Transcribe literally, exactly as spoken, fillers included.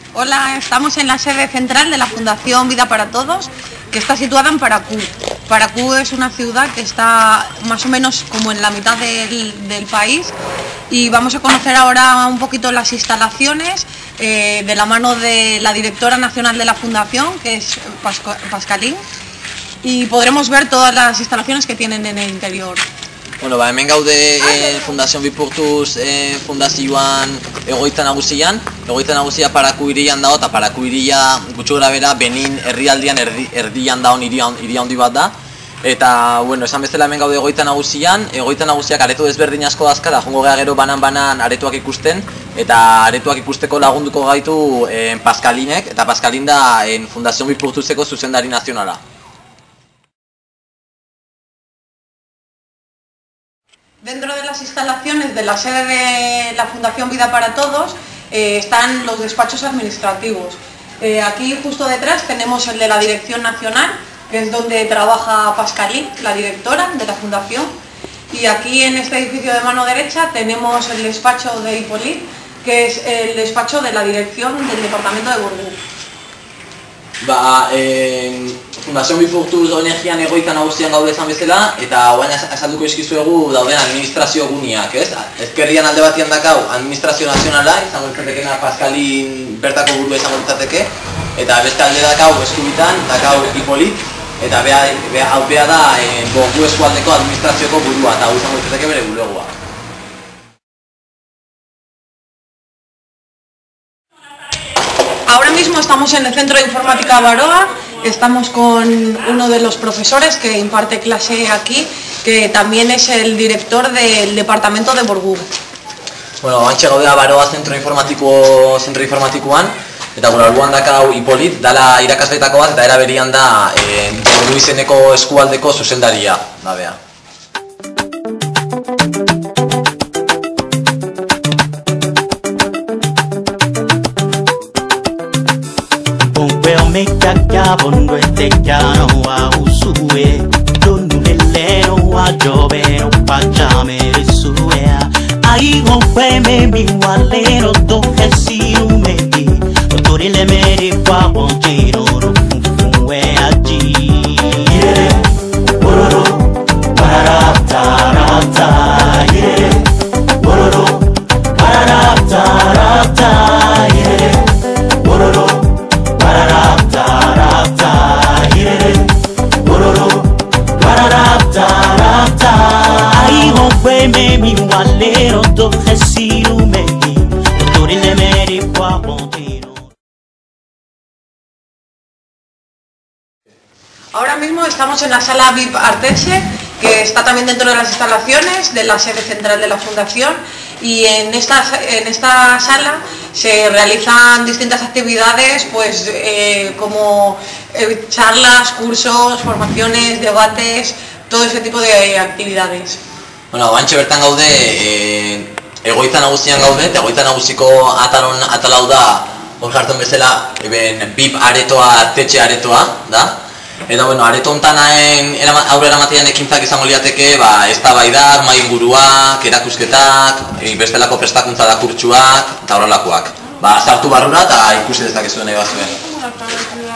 Hola, estamos en la sede central de la Fundación Vida para Todos, que está situada en Paracú. Paracú es una ciudad que está más o menos como en la mitad del, del país, y vamos a conocer ahora un poquito las instalaciones eh, de la mano de la directora nacional de la Fundación, que es Pasco, Pascalín, y podremos ver todas las instalaciones que tienen en el interior. Bueno, ba, hemen gaude eh, Fundazio Bipurtuz eh, fundazioan egoitza nagusian. Egoitza nagusia Paraku hirian dago, eta Paraku hiria gutxi gorabehera Benin herrialdean erdi, erdian dagoen hiria handi bat da. Eta, bueno, esan bezala hemen gaude egoitza nagusian, egoitza nagusiak areto desberdin asko dazkara, jongo gea gero banan-banan aretoak ikusten, eta aretoak ikusteko lagunduko gaitu eh, Pascalinek, eta Pascalin da eh, Fundazio Bipurtuzeko zuzendari nazionala. Dentro de las instalaciones de la sede de la Fundación Vida para Todos eh, están los despachos administrativos. Eh, aquí justo detrás tenemos el de la Dirección Nacional, que es donde trabaja Pascalín, la directora de la Fundación. Y aquí en este edificio de mano derecha tenemos el despacho de Hippolyte, que es el despacho de la Dirección del Departamento de Bordeaux. Ba, eh, Fundazio Bipurtuz onegian egoitza nagusian gaude esan bezala, eta guain azalduko eskizuegu dauden administrazio guniak, ez? Ezkerrian alde batian dakau administrazio nazionala, izango litzatekena Pascalin bertako burua izango litzateke, eta beste alde dakau eskubitan, dakau Hippolyte, eta hau beha da eh, Bordeaux eskualdeko administrazioko burua, eta hau izango litzateke bere bulegoa. Ahora mismo estamos en el Centro de Informática Baroa, estamos con uno de los profesores que imparte clase aquí, que también es el director del departamento de Bordeaux. Bueno, bantxe gaudea Baroa zentro informatiko, zentro informatikoan, eta gure alboan dakau Hippolyte, dala irakasletako bat, eta era berian da eh, Bordeaux izeneko eskualdeko zuzendaria, da bea. Mekaka bondo etekano wa usue Donu leleno wa jobe no pachame risue Ai gompe me mi waleno do hesiu meki Tori le meri kwa bontino no funfunwe aji Yere, bororo, bararata, rata Yere, bororo, bararata, rata Yere, bororo mi walero do hesiu meki Tori le meri kwa bontino. Ahora mismo estamos en la sala V I P Arteche, que está también dentro de las instalaciones de la sede central de la Fundación, y en esta, en esta sala se realizan distintas actividades, pues eh, como eh, charlas, cursos, formaciones, debates, todo ese tipo de actividades. Bueno, bantxe bertan gaude, e, egoitza nagusian gaude, eta egoitza nagusiko atalon atalau da, hor jartzen bezala, eben B I P aretoa, artetxe aretoa, da? Eta, bueno, areto hontan aurrera eramatean ekintzak izango liateke, ba, eztabaidak, mahai inguruak, erakusketak, e, bestelako prestakuntza da kurtsuak, eta horrelakoak. Ba, sartu barrura eta ikusi dezakezuen nahi bazuen.